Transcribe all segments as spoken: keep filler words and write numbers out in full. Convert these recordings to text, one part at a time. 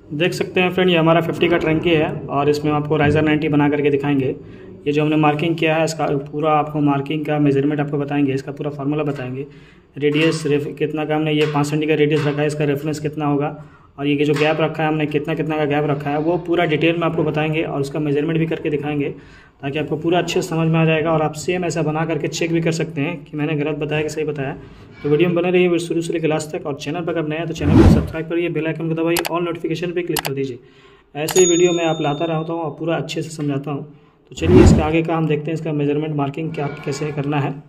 देख सकते हैं फ्रेंड, ये हमारा फिफ्टी का टंकी है और इसमें आपको राइजर नाइन्टी बना करके दिखाएंगे। ये जो हमने मार्किंग किया है इसका पूरा आपको मार्किंग का मेजरमेंट आपको बताएंगे, इसका पूरा फार्मूला बताएंगे। रेडियस कितना का हमने ये पाँच सेंटी का रेडियस रखा है, इसका रेफरेंस कितना होगा और ये जो गैप रखा है हमने कितना कितना का गैप रखा है वो पूरा डिटेल में आपको बताएंगे और उसका मेजरमेंट भी करके दिखाएंगे ताकि आपको पूरा अच्छे से समझ में आ जाएगा और आप सेम ऐसा बना करके चेक भी कर सकते हैं कि मैंने गलत बताया कि सही बताया। तो वीडियो में बने रहिए शुरू से लेकर लास्ट तक और चैनल पर अगर नया है तो चैनल को सब्सक्राइब करिए, बेल आइकन को दबाइए, ऑल नोटिफिकेशन पे क्लिक कर दीजिए। ऐसे ही वीडियो मैं आप लाता रहता हूँ और पूरा अच्छे से समझाता हूँ। तो चलिए इसका आगे का हम देखते हैं, इसका मेजरमेंट मार्किंग क्या कैसे करना है।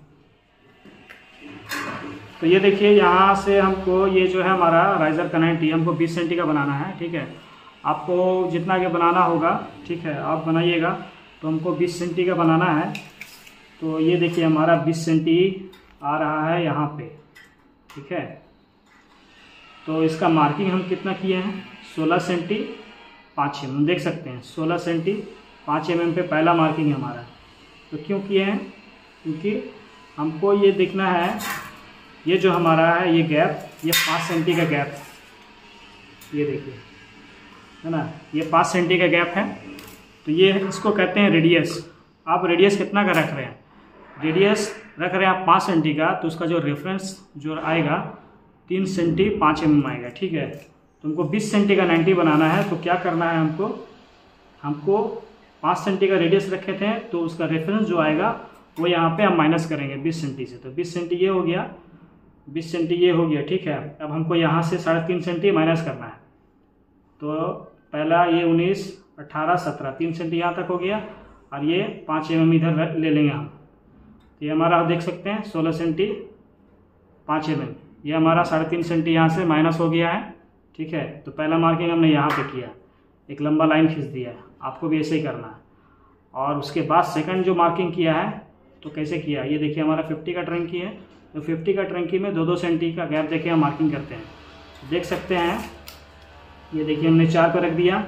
तो ये देखिए यहाँ से हमको ये जो है हमारा राइजर का नाइन्टी हमको बीस सेंटी का बनाना है, ठीक है। आपको जितना के बनाना होगा, ठीक है, आप बनाइएगा। तो हमको बीस सेंटी का बनाना है। तो ये देखिए हमारा बीस सेंटी आ रहा है यहाँ पे, ठीक है। तो इसका मार्किंग हम कितना किए हैं, सोलह सेंटी पाँच एम एम, देख सकते हैं सोलह सेंटी पाँच एम एम पे पहला मार्किंग है हमारा। तो क्यों किए हैं, क्योंकि हमको ये देखना है ये जो हमारा है ये गैप, ये पाँच सेंटी का गैप, ये देखिए है ना, ये पाँच सेंटी का गैप है। तो ये इसको कहते हैं रेडियस। आप रेडियस कितना का रख रहे हैं, रेडियस रख रहे हैं आप पाँच सेंटी का, तो उसका जो रेफरेंस जो आएगा तीन सेंटी पाँच एम एम आएगा, ठीक है। तो हमको बीस सेंटी का नाइन्टी बनाना है। तो क्या करना है हमको, हमको पाँच सेंटी का रेडियस रखे थे तो उसका रेफरेंस जो आएगा वो यहाँ पे हम माइनस करेंगे बीस सेंटी से। तो बीस सेंटी ये हो गया, बीस सेंटी ये हो गया, ठीक है। अब हमको यहाँ से साढ़े तीन सेंटी माइनस करना है। तो पहला ये उन्नीस अट्ठारह सत्रह तीन सेंटी यहाँ तक हो गया और ये पाँच एम एम इधर ले लेंगे हम। तो ये हमारा आप देख सकते हैं सोलह सेंटी पाँच एम एम, ये हमारा साढ़े तीन सेंटी यहाँ से माइनस हो गया है, ठीक है। तो पहला मार्किंग हमने यहाँ पे किया, एक लंबा लाइन खींच दिया है, आपको भी ऐसे ही करना है। और उसके बाद सेकंड जो मार्किंग किया है तो कैसे किया, ये देखिए हमारा फिफ्टी का टंकी है। तो फिफ्टी का टंकी में दो दो सेंटी का गैप देके हम मार्किंग करते हैं, देख सकते हैं। ये देखिए हमने चार पर रख दिया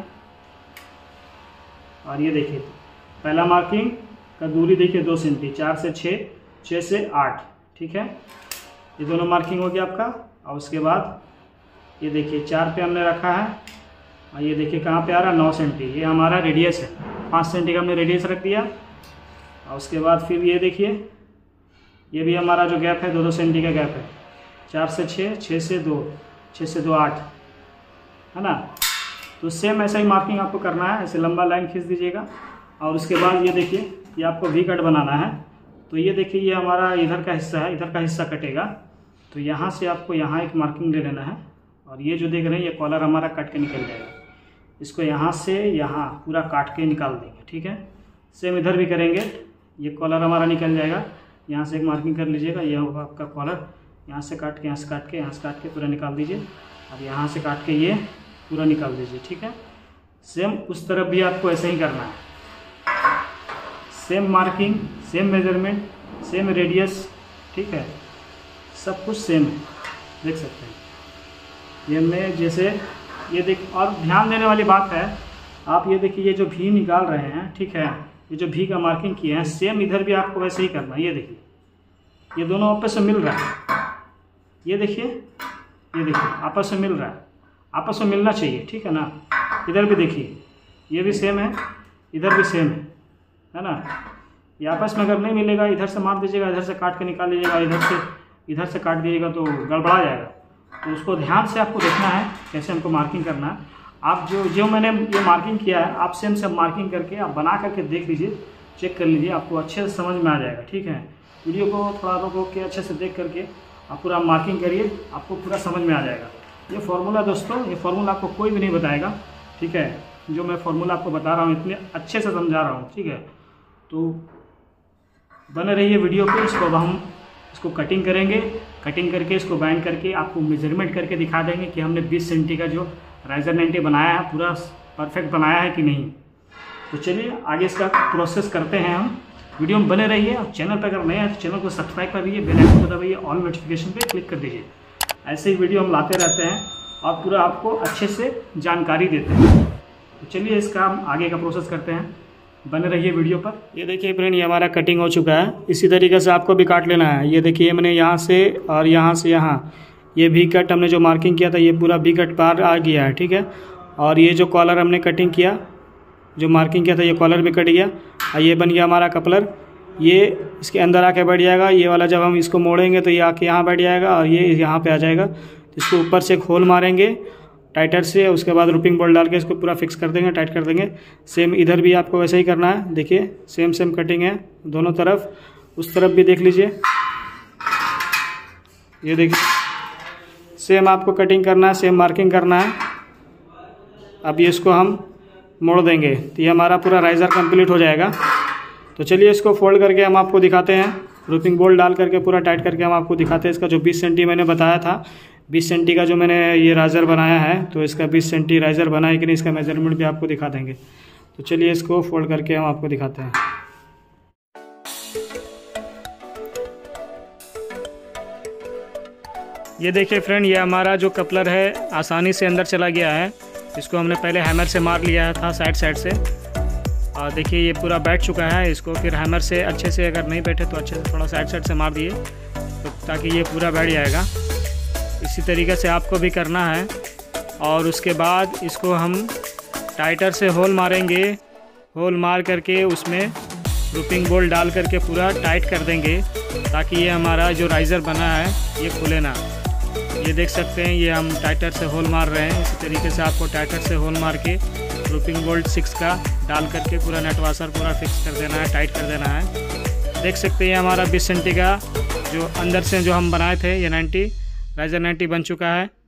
और ये देखिए पहला मार्किंग का दूरी देखिए दो सेंटी, चार से छः, छः से आठ, ठीक है। ये दोनों मार्किंग हो गया आपका। और उसके बाद ये देखिए चार पे हमने रखा है और ये देखिए कहाँ पे आ रहा है, नौ सेंटी, ये हमारा रेडियस है। पाँच सेंटी का हमने रेडियस रख दिया। और उसके बाद फिर ये देखिए ये भी हमारा जो गैप है दो दो सेंटी का गैप है, चार से छः, छः से दो, छः से दो आठ, है ना। तो सेम ऐसा ही मार्किंग आपको करना है, ऐसे लंबा लाइन खींच दीजिएगा। और उसके बाद ये देखिए ये आपको वी कट बनाना है। तो ये देखिए ये हमारा इधर का हिस्सा है, इधर का हिस्सा कटेगा। तो यहाँ से आपको यहाँ एक मार्किंग ले लेना है और ये जो देख रहे हैं ये कॉलर हमारा कट के निकल जाएगा। इसको यहाँ से यहाँ पूरा काट के निकाल देंगे, ठीक है। सेम इधर भी करेंगे, ये कॉलर हमारा निकल जाएगा। यहाँ से एक मार्किंग कर लीजिएगा, यह होगा आपका कॉलर। यहाँ से काट के यहाँ से काट के यहाँ से काट के पूरा निकाल दीजिए और यहाँ से काट के ये पूरा निकाल दीजिए, ठीक है। सेम उस तरफ भी आपको ऐसे ही करना है, same marking, same measurement, same radius, ठीक है, सब कुछ सेम है, देख सकते हैं। ये हमने जैसे ये देख, और ध्यान देने वाली बात है, आप ये देखिए ये जो भी निकाल रहे हैं, ठीक है, ये जो भी का मार्किंग किए हैं सेम इधर भी आपको वैसे ही करना है। ये देखिए ये दोनों आपस में मिल रहा है, ये देखिए ये देखिए आपस में मिल रहा है, आपस में मिलना चाहिए, ठीक है ना। इधर भी देखिए ये भी सेम है, इधर भी सेम है, है ना। ये आपस में अगर नहीं मिलेगा इधर से मार दीजिएगा, इधर से काट के निकाल लीजिएगा, इधर से इधर से काट दीजिएगा तो गड़बड़ा जाएगा। तो उसको ध्यान से आपको देखना है कैसे हमको मार्किंग करना है। आप जो जो मैंने ये मार्किंग किया है आप सेम से मार्किंग करके आप बना करके देख लीजिए, चेक कर लीजिए, आपको अच्छे से समझ में आ जाएगा, ठीक है। वीडियो को थोड़ा रोको के अच्छे से देख करके आप पूरा मार्किंग करिए, आपको पूरा समझ में आ जाएगा। ये फार्मूला दोस्तों, ये फार्मूला आपको कोई भी नहीं बताएगा, ठीक है। जो मैं फार्मूला आपको बता रहा हूँ इतने अच्छे से समझा रहा हूँ, ठीक है। तो बने रहिए वीडियो पे। इसको अब हम इसको कटिंग करेंगे, कटिंग करके इसको बाइंड करके आपको मेजरमेंट करके दिखा देंगे कि हमने बीस सेंटी का जो राइजर नाइन्टी बनाया है पूरा परफेक्ट बनाया है कि नहीं। तो चलिए आगे इसका प्रोसेस करते हैं हम। वीडियो में बने रहिए और चैनल पर अगर नए हैं तो चैनल को सब्सक्राइब कर दीजिए, बेल आइकन को दबाइए, ऑल नोटिफिकेशन पे क्लिक कर दीजिए। ऐसे ही वीडियो हम लाते रहते हैं और पूरा आपको अच्छे से जानकारी देते हैं। तो चलिए इसका हम आगे का प्रोसेस करते हैं, बने रहिए वीडियो पर। ये देखिए फ्रेंड ये हमारा कटिंग हो चुका है, इसी तरीके से आपको भी काट लेना है। ये देखिए मैंने यहाँ से और यहाँ से यहाँ ये भी कट हमने जो मार्किंग किया था ये पूरा भी कट पार आ गया है, ठीक है। और ये जो कॉलर हमने कटिंग किया, जो मार्किंग किया था, ये कॉलर भी कट गया और ये बन गया हमारा कपलर। ये इसके अंदर आके बैठ जाएगा, ये वाला जब हम इसको मोड़ेंगे तो ये आके यहाँ बैठ जाएगा और ये यहाँ पे आ जाएगा। तो इसको ऊपर से एक होल मारेंगे टाइटर से, उसके बाद रूपिंग बोल्ट डाल के इसको पूरा फिक्स कर देंगे, टाइट कर देंगे। सेम इधर भी आपको वैसे ही करना है। देखिए सेम सेम कटिंग है दोनों तरफ, उस तरफ भी देख लीजिए, ये देखिए सेम आपको कटिंग करना है, सेम मार्किंग करना है। अब ये इसको हम मोड़ देंगे तो ये हमारा पूरा राइज़र कंप्लीट हो जाएगा। तो चलिए इसको फोल्ड करके हम आपको दिखाते हैं, रूपिंग बोल्ट डाल करके पूरा टाइट करके हम आपको दिखाते हैं। इसका जो बीस सेंटी मैंने बताया था, बीस सेंटी का जो मैंने ये राइज़र बनाया है, तो इसका बीस सेंटी राइज़र बना है कि नहीं, इसका मेजरमेंट भी आपको दिखा देंगे। तो चलिए इसको फोल्ड करके हम आपको दिखाते हैं। ये देखिए फ्रेंड, ये हमारा जो कपलर है आसानी से अंदर चला गया है। इसको हमने पहले हैमर से मार लिया था साइड साइड से, और देखिए ये पूरा बैठ चुका है। इसको फिर हैमर से अच्छे से, अगर नहीं बैठे तो अच्छे से थोड़ा साइड साइड से मार दिए तो ताकि ये पूरा बैठ जाएगा। इसी तरीके से आपको भी करना है। और उसके बाद इसको हम टाइटर से होल मारेंगे, होल मार करके उसमें रूपिंग बोल्ट डाल करके पूरा टाइट कर देंगे ताकि ये हमारा जो राइज़र बना है ये खुले ना। ये देख सकते हैं, ये हम टाइटर से होल मार रहे हैं। इसी तरीके से आपको टाइटर से होल मार के रूपिंग बोल्ट सिक्स का डाल करके पूरा नट वाशर पूरा फिक्स कर देना है, टाइट कर देना है। देख सकते हैं हमारा बीस सेंटी का जो अंदर से जो हम बनाए थे, ये नाइन्टी राइज़र नाइन्टी बन चुका है।